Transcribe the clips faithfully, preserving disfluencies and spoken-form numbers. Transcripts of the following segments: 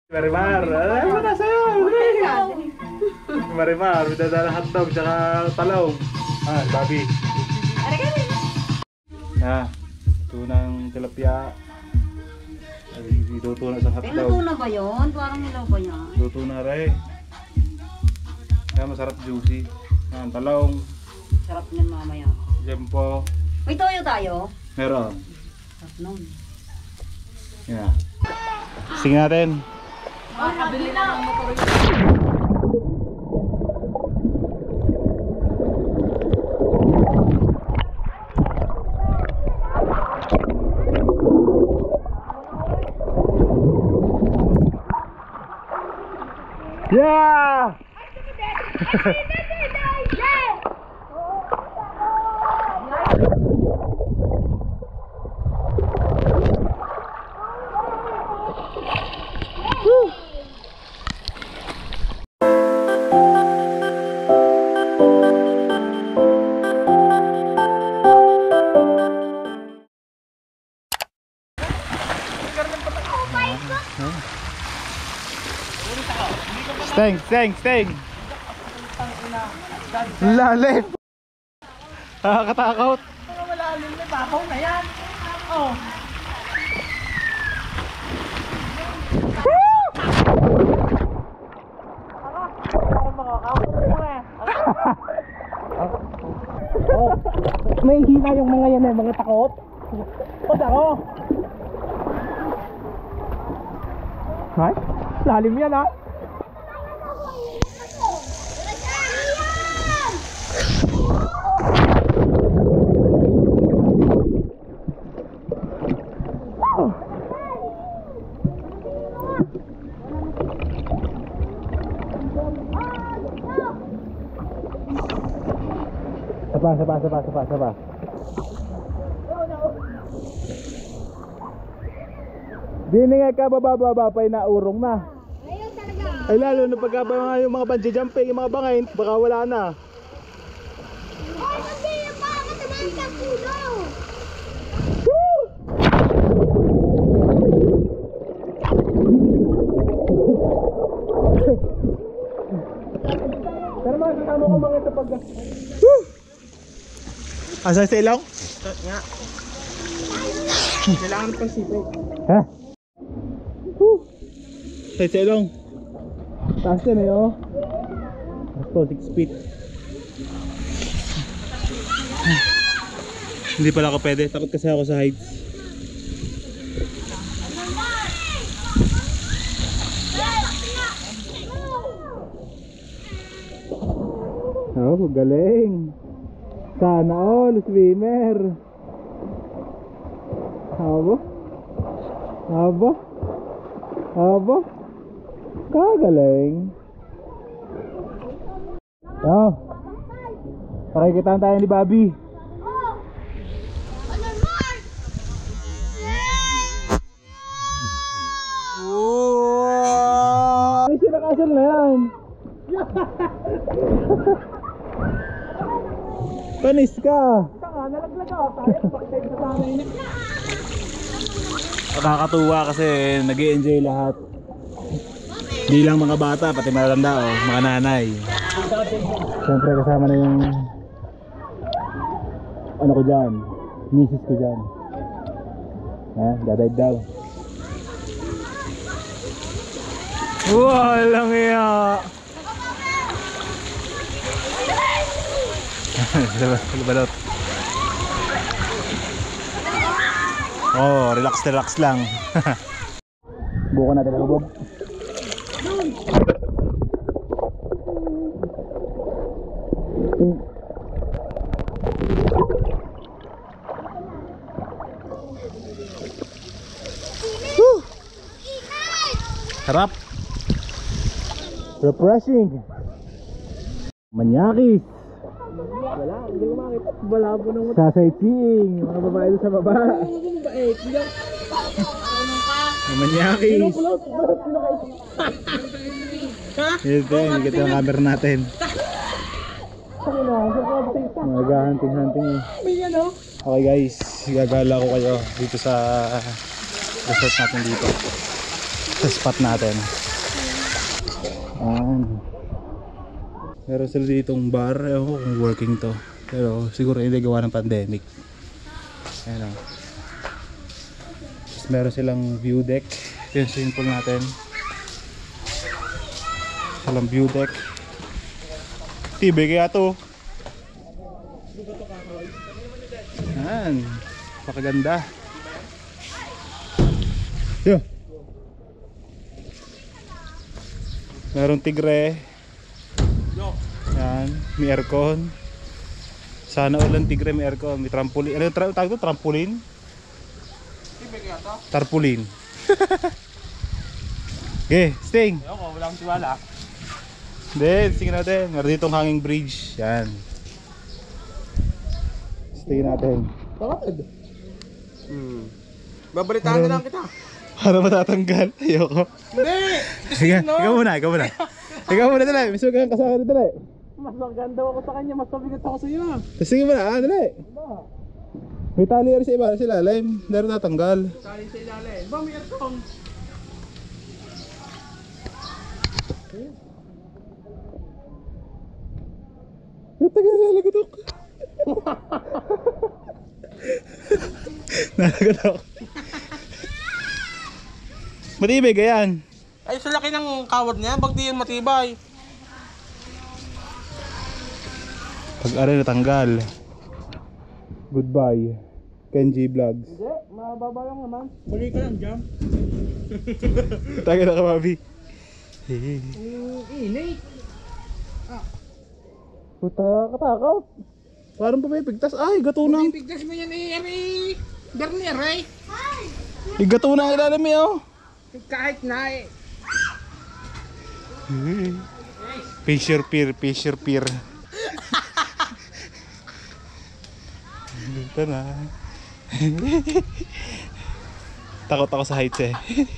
Marimar, alam mo na sa'yo. Marimar, midadala hotdog tsaka talong. Ah, Bobby. Ah, tunang tilapia. Luto na sa hotdog. Luto na ba yun? Parang nilaw ba yan? Luto na rin. Kaya masarap, juicy. Ah, talong. Sarap niyan mamaya. Jempo. May toyo tayo? Meron. Sarap nun. Yan. Sige natin. Makakabili na ng motor. Yeah! Steng, steng, steng. Lalim. Nakakatakot. Pero malalim na babaw na yan. Oh. Oh, may hina yung mga yan eh, mga takot. Pag ako. Hay, lalim yan ha. Sapa, sapa, sapa, sapa, sapa. Diningay ka baba-baba pa inaurong na. Ayun talaga. Ay lalo na pagka yung mga bungee jumping, yung mga bangin, baka wala na. Oh, kasi yung mga katamaan ka puno. Pero mga kasama ko mga ito pag... Asa sa ilong? Nga. Kailangan pang sipig. Ha? Woo! Sa sa ilong. Taas din eh oh. Ito, six feet. Hindi pala ako pwede, takot kasi ako sa heights. Oh, galing. Sana all swimmer. Haba? Haba? Haba? Kagaling. Yo. Pakikitaan tayo ni Bobby. Wow! Ay, sinakasal na yan. Panis ka. Tanga, nalaglag ako. Tayo, bakit sa sanay na. Nakakatuwa kasi nag-i-enjoy lahat. Hindi lang mga bata, pati matanda oh, mga nanay. Siyempre kasama na yung ano ko dyan, misis ko dyan. Ha, dadive daw. Walang iya. Balot. Oh, relax relax lang. Buko natin ang lubog. Sarap. Refreshing. Manyakis. Wala, hindi ko makita. Wala po nang Sa sightseeing, mga babae doon sa baba. Ano ba eh? Bilang... Manyakis. Sino pulot? Sino kayo? Ha? Ito, hindi kita ang camera natin. Sino na? Sino ka ba? Mag-hunting-hunting eh. May ano? Okay guys, gagala ko kayo dito sa resort natin dito. sa spot natin. Ayan. Meron sila ditong bar, ewan ko kung working to, pero siguro hindi gawa ng pandemic. Ayan o. Tapos meron silang view deck. Ito yung swimming pool natin. Silang view deck. Tibay kaya to. Ayan, pakaganda. Yo. Merong tigre. Yan, may aircon. Sana ulan tigre, may aircon, may trampoline. Ano yung tra tawag ito? Trampoline? Tarpaulin. Okay, Sting. Ayoko, wala akong tiwala. Then, tingnan natin. Meron ditong hanging bridge. Yan. Tingnan natin. Bakit? Hmm. Babalitaan na lang kita. Para matatanggal. Ayoko. Hindi! Sige, ikaw muna, ikaw muna. Ikaw muna dali. May sugang kasama dito dali. Mas maganda ako sa kanya, mas mabigat ako sa iyo. Sige muna, ah, dali. May tali rin sa iba, sa ilalim. Hindi rin natanggal. Tali sa ilalim. Ba, may aircon. Natagal na nalagutok. Nalagutok. Matibay ka yan. Ay, sa laki ng kawad niya, bag di yun matibay. Pag aray natanggal. Goodbye Kenji Vlogs. Hindi, mababa lang naman. Bali ka lang dyan. Tagal na ka, Mabi. Inay. Puta, katakot. Parang pumipigtas. Ay, gatunang. Pigdas mo yan eh, Eri. Bernier eh. Ay, gatunang ilalim eh, oh. Kahit na eh. Fisher Pier, Fisher Pier. Dito na. Takot ako sa heights eh.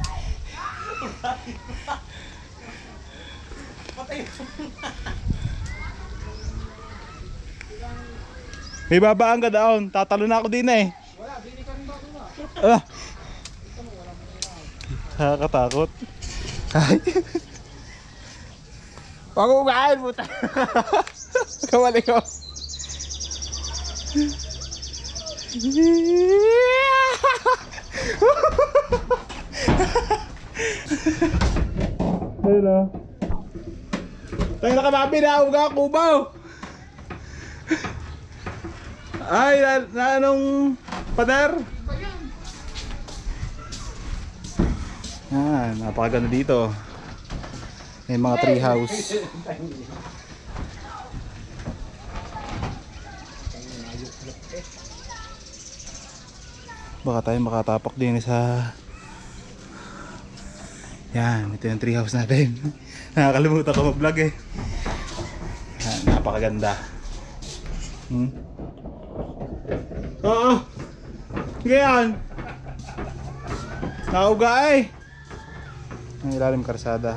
May babaan ka daon. Tatalo na ako din eh. Wala, bili ka rin ba ito ba? Ah. Nakakatakot. Ay. Pag umain mo tayo. Kamali ko. Ayun na. Tayo na kamabi na uga kubaw. Ay, na, na anong pader? Ah, napakaganda dito. May mga tree house. Baka tayo makatapak din sa... Yan, ito yung tree house natin. Nakakalimutan ko mag-vlog eh. Yan, napakaganda. Hmm? Oo! Ganyan! Nauga eh! Ang ilalim karsada.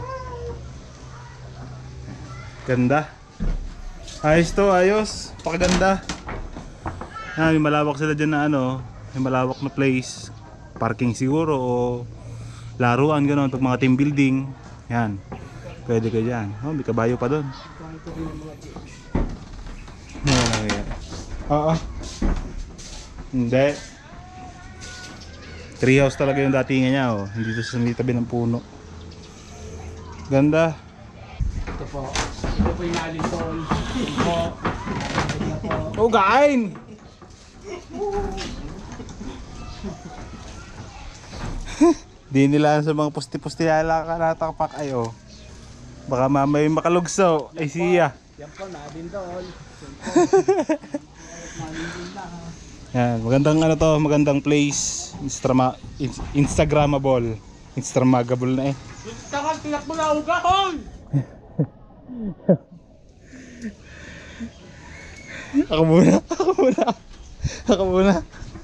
Ganda. Ayos to, ayos. Pakaganda. Ah, may malawak sila dyan na ano. May malawak na place. Parking siguro o laruan gano'n. Pag mga team building. Yan. Pwede ka dyan. Oh, may kabayo pa doon. Yan, yan. Oo. Hindi. Treehouse talaga yung datingan niya. Oh. Hindi to sa tabi ng puno. Ganda. Ito po. Ito po yung nalison. Ito po. Oh, gain! Di nila sa mga pusti-pusti nala ka natapak ay oh. Baka mamay makalugso. Ay siya. Yan po, nadin doon. Yan, magandang ano to, magandang place. Instagrama, Instagramable. Instagramable na eh. Takal, tinak mo na ugahon! Ako muna, ako muna. Ako muna.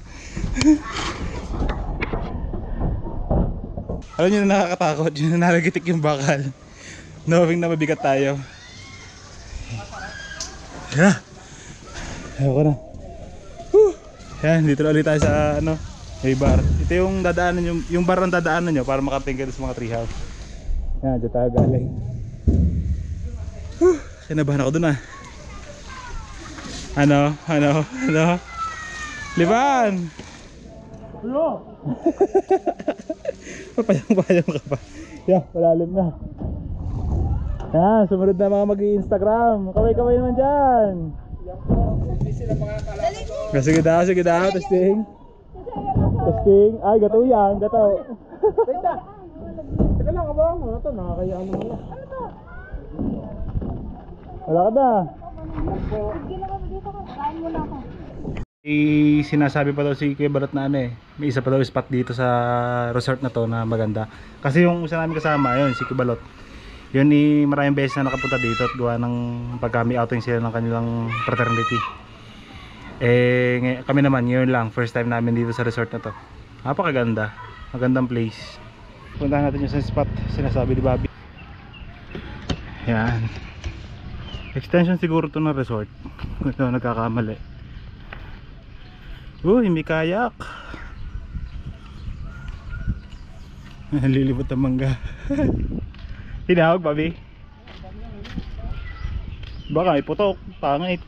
Alam nyo na nakakatakot, yun na nalagitik yung bakal. Knowing na mabigat tayo. Yeah. Ayoko na. Whew. Yan, dito na ulit tayo sa ano, May bar. Ito yung dadaanan yung, yung bar ang dadaanan nyo para makarating kayo sa mga treehouse. Yan, dyan tayo galing. Huh, kinabahan ako dun ah. Ano? Ano? Ano? Liban! Hello! Papayang-payang ka pa. Yan, malalim na. Yan, sumunod na mga mag-i-Instagram. Kaway-kaway naman dyan. Hindi sila makakalaman ko. Ah, sige daw, sige daw. Testing. Testing. Ay, gato yan. Gato. Wait na! Teka lang, abang. Ano to? Nakakayaan naman na. Ano to? Wala ka na. I sinasabi pa daw si Kuya Balot na ano eh, may isa pa daw spot dito sa resort na to na maganda. Kasi yung isa namin kasama, yun si Kuya Balot. Yun ni maraming beses na nakapunta dito at gawa ng pagkami outing sila ng kanilang fraternity. Eh ngay- kami naman yun lang, first time namin dito sa resort na to. Napakaganda, magandang place. Puntahan natin yung sa spot sinasabi ni Bobby. Yan. Extension siguro to ng resort. Kung ito nagkakamali. Uy, may kayak. Lilibot ang mangga. Tinawag, Bobby. Baka may putok, pangit.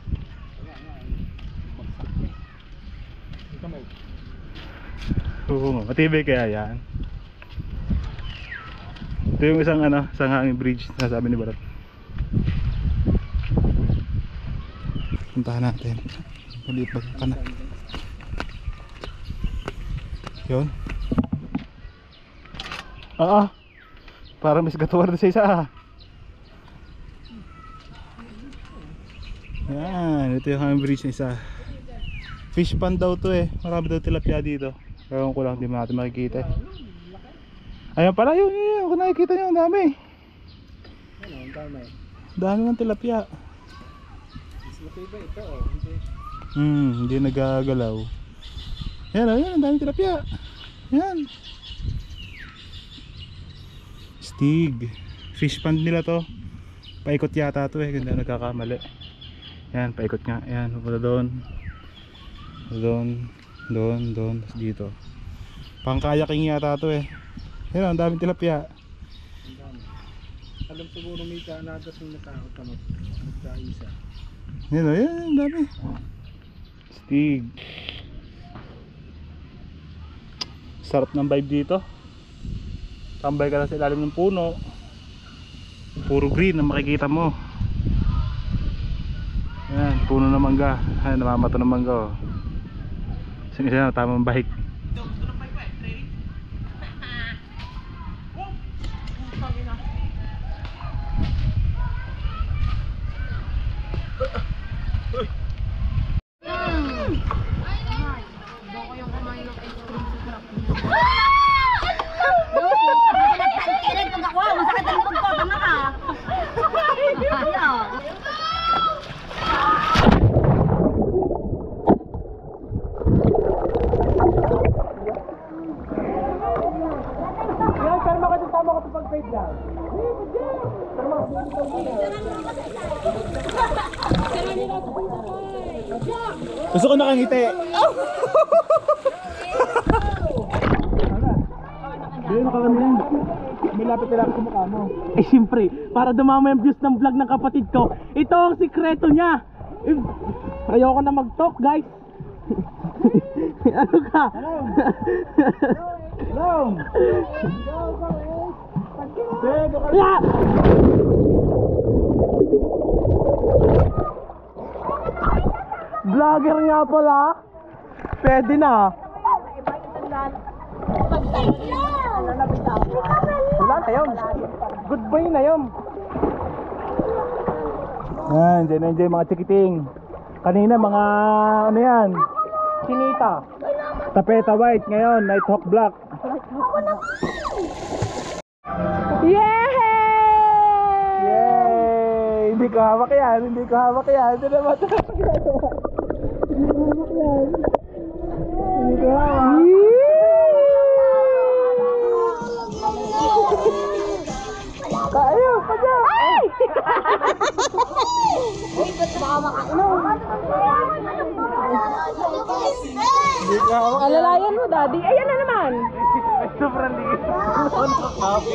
Oo nga, matibay kaya yan. Ito yung isang ano, isang hanging bridge na sabi ni Barat. Puntahan natin. Maliit ba ka na? Yun. Ah, ah. Parang may gatuwar na sa isa ah. Yan, ito yung hanging bridge na isa. Fish pond daw to eh. Marami daw tilapia dito. Ewan ko lang, hindi mo natin makikita eh. Ayan pala yun, yun, yun. Kung nakikita nyo, ang dami. Ano, ang dami. Dami ng tilapia. Mas matibay ito oh. Hindi. Hmm, hindi nagagalaw. Yan o, yan, ang daming tilapia. Yan. Stig. Fish pond nila to. Paikot yata to eh, ganda nagkakamali. Yan, paikot nga. Yan, pupunta doon. Doon, doon, doon, dito. Pang-kayaking yata to eh. Yan, ang daming tilapia. Ang dami. Alam siguro may kanagas ng natao tamot. Nagkaisa. Yan o, yan, ang dami. Stig. Sarap ng vibe dito. Tambay ka lang sa ilalim ng puno. Puro green ang makikita mo. Yan, puno ng mangga. Ay, namamato ng mangga oh. Sige siya, tamang bike. Kailan pag ako, masakit ang loob ko, tama ka. Ayaw. Yan, kalma ka dito, tama ka sa pag-fade lang. Gusto ko nakangiti. Hindi nakangiti. May lapit na lang sa mukha mo. Eh siyempre, para dumama yung views ng vlog ng kapatid ko, ito ang sikreto niya. Eh, ayoko na mag-talk guys. Ano ka? Hello! Yeah! Vlogger nga pala. Pwede na. Wala na yun. Goodbye na yun. Yan, enjoy na enjoy mga chikiting. Kanina mga ano yan? Kinita. Tapeta white, ngayon Night Hawk black. Yay! Yay! Hindi ko hawak yan, hindi ko hawak yan. Hindi naman ito. Hindi ko hawak. Tayo, padya! Ay! Baka makainom. Hindi ka ako. Alalayan mo, daddy. Ayan na naman. Sobrang liit. Ano nakakapit?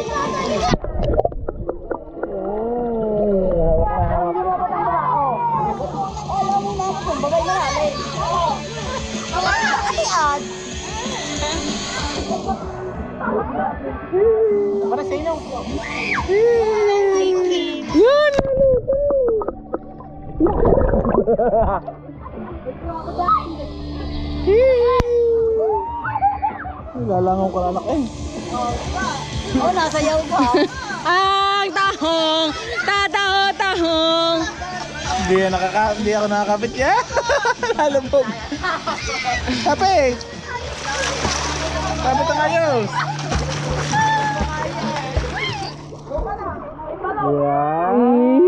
Para sa inyo. Yan! Lalangaw ka anak eh. Oh, nasayaw ka. Ang tahong! Tataho, tahong! Hindi yan nakaka hindi ako nakakapit yan. Lalabog. Kapit. Kapit ang ayos. Yeah.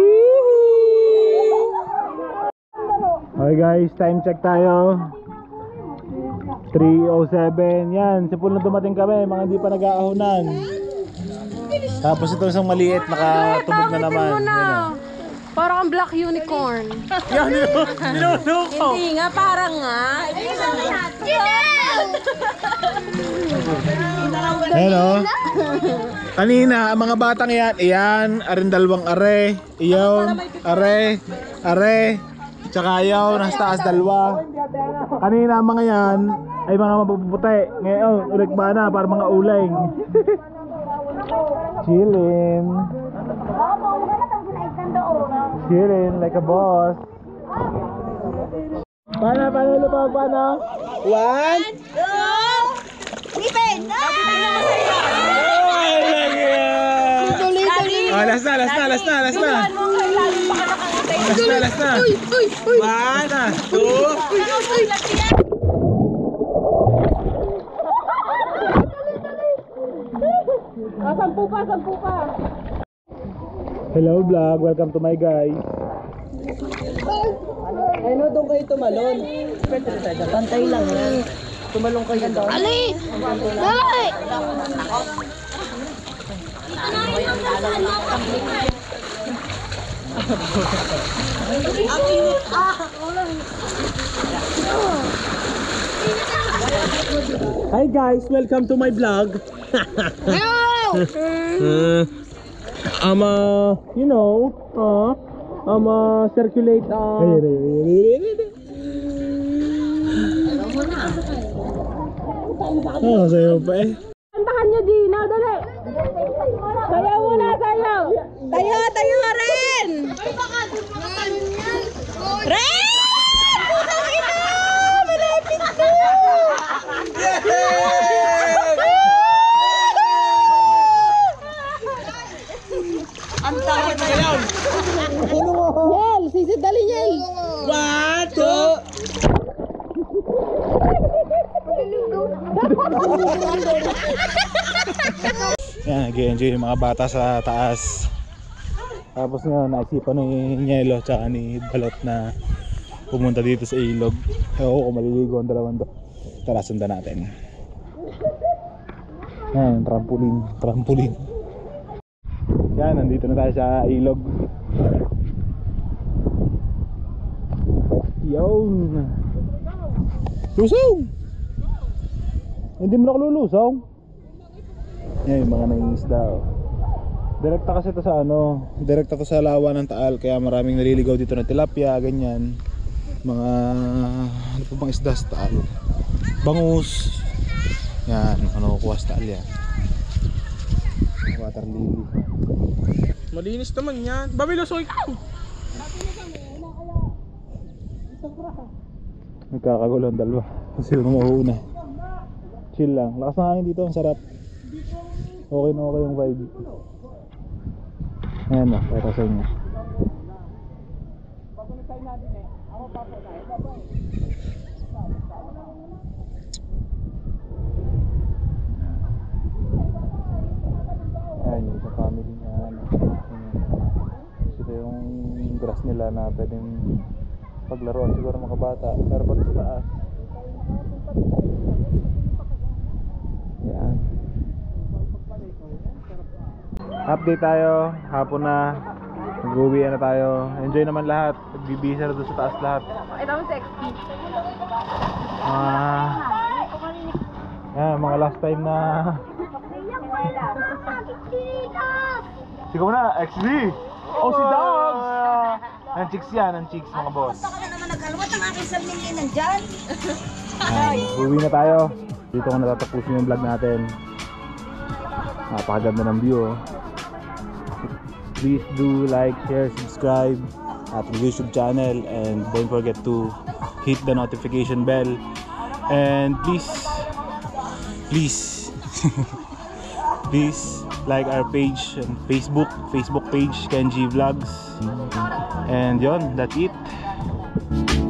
Okay guys, time check tayo. three oh seven. Yan, sipul na dumating kami, mga hindi pa nag-aahunan. Tapos ito isang maliit, nakatubog na naman. Yan, oh. Parang ang black unicorn. Yan, ninuno ko. Hindi nga, parang nga. Hello. Kanina, ang mga batang yan, iyan, arin dalawang are, iyaw, are, are, tsaka ayaw, nasa taas dalawa. Kanina, ang mga yan, ay mga mapuputi. Ngayon, ulit ba na, para mga uling. Chillin. Chillin, like a boss. Paano, paano, lupag, paano? One, Ipin! ay, lagi yan. Oh, last na, last na, last na, last na. Last na, last na. One, two. Ah, sampu pa, sampu pa. Hello vlog, welcome to my guys. Ay no, doon kayo tumalon. Pantay lang yan. Tumalong kayo doon. Ali! Dali! Hi guys, welcome to my vlog. uh, I'm uh, you know, uh, I'm uh, circulate uh, Oh, sayo pa eh. Kantahan nyo, Gina, dali. Sayaw muna, sayaw. Tayo, tayo rin. Ren! Putang ina! Malapit ka! Ang tayo na yan! Yel, sisid dali, Yel. One, two. Yan, nag-enjoy yung mga bata sa taas. Tapos nga, naisipan ni Nyelo tsaka ni Balot na pumunta dito sa ilog. Ewan ko kung maliligo ang dalawang do. Tara, sundan natin. Yan, trampoline, trampoline. Yan, nandito na tayo sa ilog. Yun. Lusaw! Hindi mo nakalulusaw. Yan yung mga nangingisda, oh. Direkta kasi ito sa ano, direkta to sa lawa ng Taal, kaya maraming naliligaw dito na tilapia, ganyan. Mga ano pa bang isda sa Taal? Bangus. Yan, ano kukuha sa Taal yan. Water lily. Malinis naman yan. Babilosoy ka. Nagkakagulo ang dalawa. Sino na mahuuna. Chill lang. Lakas ng hangin dito, ang sarap. Okay na okay yung vibe. Ayan o, para sa inyo. Ayan yung sa family niya. Ano. Ito yung grass nila na pwedeng paglaruan siguro mga bata. Pero pag sa taas. Ayan. Update tayo, hapon na. Mag-uwi na tayo. Enjoy naman lahat. Nagbibisa na doon sa taas lahat. Ito mo sexy. Ah, yan, mga last time na. Sigaw mo na, X B! Oh, si Dogs! Ang chicks yan, ang chicks mga boss. Baka na naman nagkalawat ang aking sarili nandyan. Ay, uwi na tayo. Dito ko natatapusin yung vlog natin. Napakaganda ng view, oh. Please do like, share, subscribe at the YouTube channel, and don't forget to hit the notification bell. And please, please, please like our page on Facebook, Facebook page Kenji Vlogs. And yon, that's it.